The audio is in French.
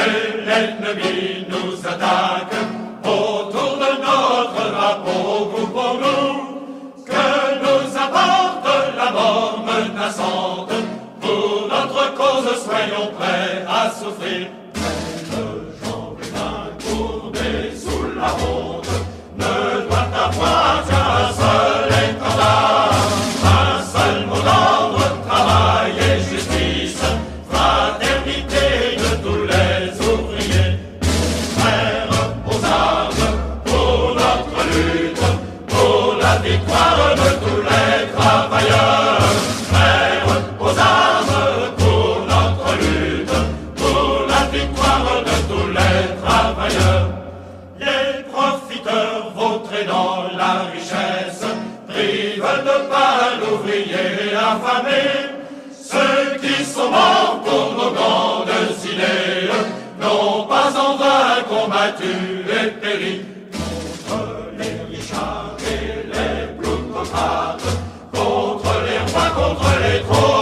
que l'ennemi nous attaque, autour de notre drapeau, groupons-nous, que nous apporte la mort menaçante, pour notre cause soyons prêts à souffrir. Le jambes et mains courbées sous la honte, ne doit avoir qu'un seul étendard, un seul mot d'ordre, travail et justice, fraternité de tous les ouvriers. Frères aux armes pour notre lutte, pour la victoire de tous les travailleurs. Frères aux armes pour notre lutte, pour la victoire de tous les travailleurs. Les profiteurs vautrés dans la richesse privent de pain l'ouvrier affamé. Ceux qui sont morts pour nos grandes idées n'ont pas en vain combattu et péri contre les richards et les plutocrates, contre les rois, contre les trônes.